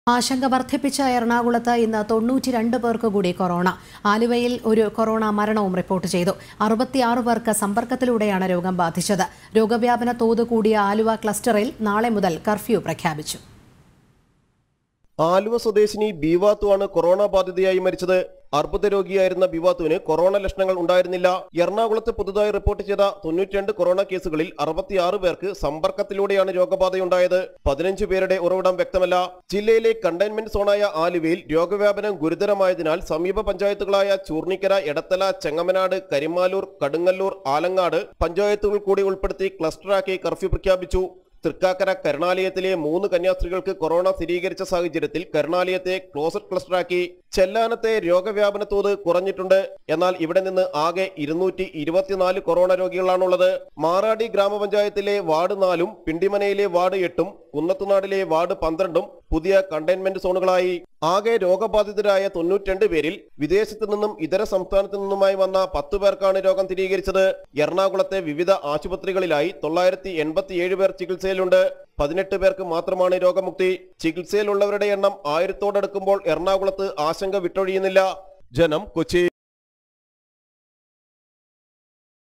ആശങ്ക വർദ്ധിപ്പിച്ച എറണാകുളത്ത് ഇന്ന് 92 പേർക്ക് കൂടി കൊറോണ. ആലുവയിൽ ഒരു കൊറോണ മരണവും റിപ്പോർട്ട് ചെയ്തു. 66 പേർക്ക് സമ്പർക്കത്തിലൂടെയാണ് രോഗം ബാധിച്ചത്. രോഗവ്യാപന തോത് കൂടിയ ആലുവ ക്ലസ്റ്ററിൽ നാളെ മുതൽ കർഫ്യൂ പ്രഖ്യാപിച്ചു. ആലുവ സ്വദേശിനി ബീവാത്തുവാണ് കൊറോണ ബാധിതയായി മരിച്ചത്. അർബുദ രോഗിയായിരുന്ന ബീവാത്തുവിന് കൊറോണ ലക്ഷണങ്ങൾ ഉണ്ടായിരുന്നില്ല. എറണാകുളത്ത് പുതുതായി റിപ്പോർട്ട് ചെയ്ത 92 കൊറോണ കേസുകളിൽ 66 പേർക്ക് സമ്പർക്കത്തിലൂടെയാണ് രോഗബാധയുണ്ടായത്. 15 പേരുടെ ഉറവിടം വ്യക്തമല്ല. ജില്ലയിലെ കണ്ടെയ്ൻമെന്റ് സോണായ ആലുവയിൽ രോഗവ്യാപനം ഗുരുതരമായതിനാൽ സമീപ പഞ്ചായത്തുകളായ ചൂർണിക്കര, എടത്തല, ചെങ്ങമനാട്, കരിമാലൂർ, കടുങ്ങല്ലൂർ, ആലങ്ങാട് പഞ്ചായത്തുകൾ കൂടി ഉൾപ്പെടുത്തി ക്ലസ്റ്ററാക്കി കർഫ്യൂ പ്രഖ്യാപിച്ചു. തൃക്കാക്കര കരുണാലയത്തിലെ 3 കന്യാസ്ത്രീകൾക്ക് കൊറോണ സ്ഥിരീകരിച്ച സാഹചര്യത്തിൽ കരുണാലയത്തെ ക്ലോസറ്റ് ക്ലസ്റ്ററാക്കി. ചെല്ലാനത്തെ രോഗവ്യാപന തോത് കുറഞ്ഞിട്ടുണ്ട്. എന്നാൽ ഇവിടെ നിന്ന് ആകെ 224 കൊറോണ രോഗികളാണുള്ളത്. മാറാടി ഗ്രാമപഞ്ചായത്തിലെ വാർഡ് 4ഉം പിണ്ടിമനയിലെ വാർഡ് 8ഉം കുന്നത്തുനാടിലെ വാർഡ് 12ഉം പുതിയ കണ്ടെയ്ൻമെന്റ് സോണുകളായി. ആകെ രോഗബാധിതരായ 92 പേരിൽ വിദേശത്തു നിന്നും ഇതര സംസ്ഥാനത്തു നിന്നുമായി വന്ന 10 പേർക്കാണ് രോഗം സ്ഥിരീകരിച്ചത്. എറണാകുളത്തെ വിവിധ ആശുപത്രികളിലായി 987 പേർ ചികിത്സയിലുണ്ട്. 18 പേർക്ക് മാത്രമാണ് രോഗമുക്തി. ചികിത്സയിലുള്ളവരുടെ എണ്ണം 1000-ഓടടുക്കുമ്പോൾ എറണാകുളത്ത് ആശങ്ക വിട്ടൊഴിയുന്നില്ല. ജനം, കൊച്ചി.